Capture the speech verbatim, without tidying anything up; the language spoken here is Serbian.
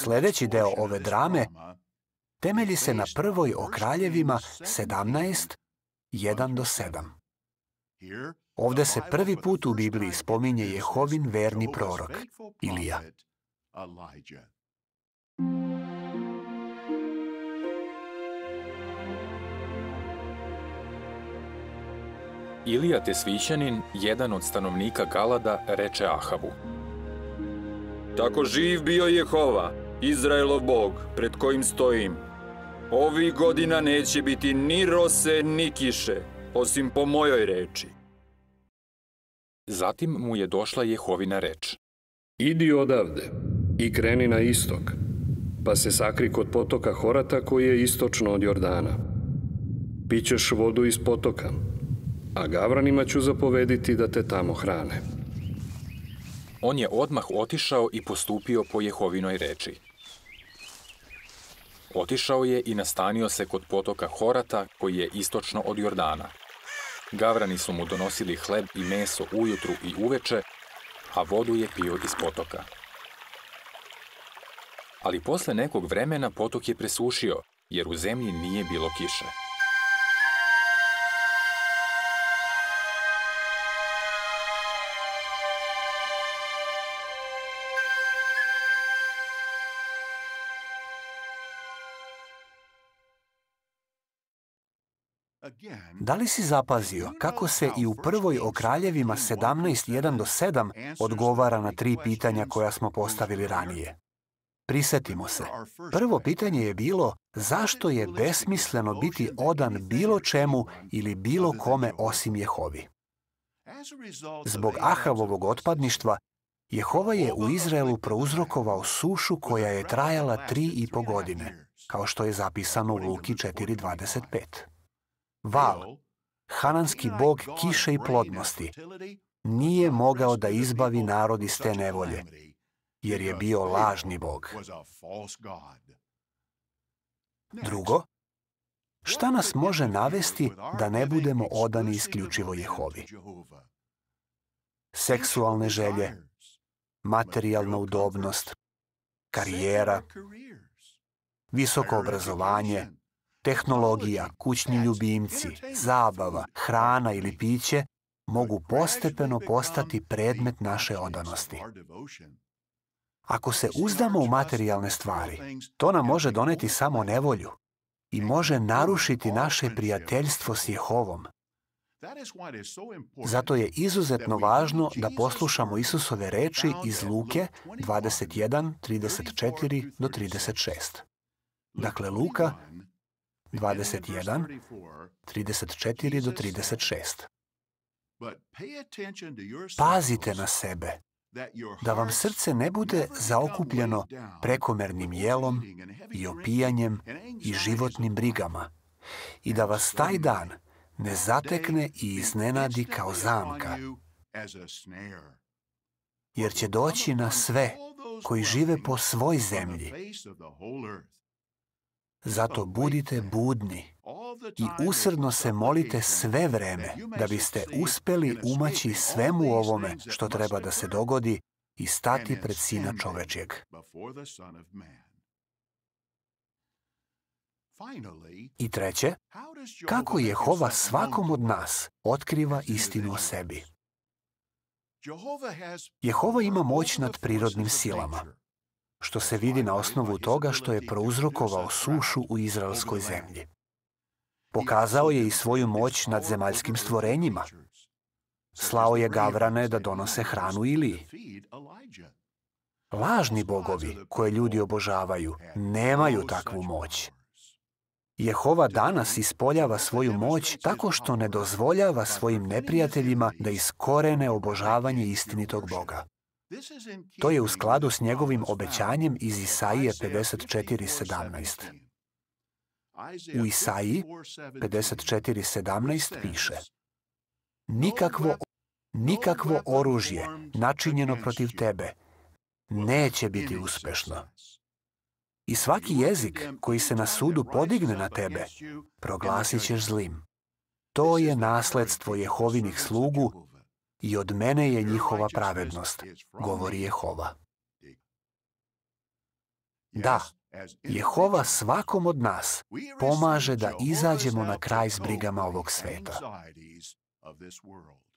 Sljedeći deo ove drame temelji se na prvoj o kraljevima sedamnaest, jedan do sedam. Ovdje se prvi put u Bibliji spominje Jehovin verni prorok, Ilija. Ilija Tesvićanin, jedan od stanovnika Galada, reče Ahabu: Tako živ bio Jehova, Izraelov Bog, pred kojim stojim. Ovih godina neće biti ni rose, ni kiše, osim po mojoj reči. Zatim mu je došla Jehovina reč: Idi odavde i kreni na istok, pa se sakri kod potoka Horata koji je istočno od Jordana. Pićeš vodu iz potoka, a gavranima ću zapovediti da te tamo hrane. On je odmah otišao i postupio po Jehovinoj reči. Otišao je i nastanio se kod potoka Horata koji je istočno od Jordana. Gavrani su mu donosili hleb i meso ujutru i uveče, a vodu je pio iz potoka. Ali posle nekog vremena potok je presušio, jer u zemlji nije bilo kiše. Da li si zapazio kako se i u prvoj o kraljevima sedamnaest, jedan do sedam odgovara na tri pitanja koja smo postavili ranije? Prisetimo se. Prvo pitanje je bilo zašto je besmisleno biti odan bilo čemu ili bilo kome osim Jehovi. Zbog Ahavovog otpadništva, Jehova je u Izraelu prouzrokovao sušu koja je trajala tri i po godine, kao što je zapisano u Luki četiri dvadeset pet. Val, hananski bog kiše i plodnosti, nije mogao da izbavi narod iz te nevolje, jer je bio lažni bog. Drugo, šta nas može navesti da ne budemo odani isključivo Jehovi? Seksualne želje, materijalna udobnost, karijera, visoko obrazovanje, tehnologija, kućni ljubimci, zabava, hrana ili piće mogu postepeno postati predmet naše odanosti. Ako se uzdamo u materijalne stvari, to nam može doneti samo nevolju i može narušiti naše prijateljstvo s Jehovom. Zato je izuzetno važno da poslušamo Isusove reči iz Luke dvadeset jedan, trideset četiri do trideset šest. Dakle, Luka dvadeset jedan, trideset četiri do trideset šest. Pazite na sebe, da vam srce ne bude zaokupljeno prekomernim jelom i opijanjem i životnim brigama i da vas taj dan ne zatekne i iznenadi kao zamka, jer će doći na sve koji žive po svoj zemlji. Zato budite budni i usrdno se molite sve vreme da biste uspeli umaći svemu ovome što treba da se dogodi i stati pred Sina čovečjeg. I treće, kako Jehova svakom od nas otkriva istinu o sebi? Jehova ima moć nad prirodnim silama, što se vidi na osnovu toga što je prouzrokovao sušu u izraelskoj zemlji. Pokazao je i svoju moć nad zemaljskim stvorenjima. Slao je gavrane da donose hranu Iliji. Lažni bogovi koje ljudi obožavaju nemaju takvu moć. Jehova danas ispoljava svoju moć tako što ne dozvoljava svojim neprijateljima da iskorene obožavanje istinitog Boga. To je u skladu s njegovim obećanjem iz Isaije pedeset četiri sedamnaest. U Isaiji pedeset četiri sedamnaest piše: Nikakvo, nikakvo oružje načinjeno protiv tebe neće biti uspešno. I svaki jezik koji se na sudu podigne na tebe, proglasit ćeš zlim. To je nasledstvo Jehovinih slugu i od mene je njihova pravednost, govori Jehova. Da, Jehova svakom od nas pomaže da izađemo na kraj s brigama ovog sveta.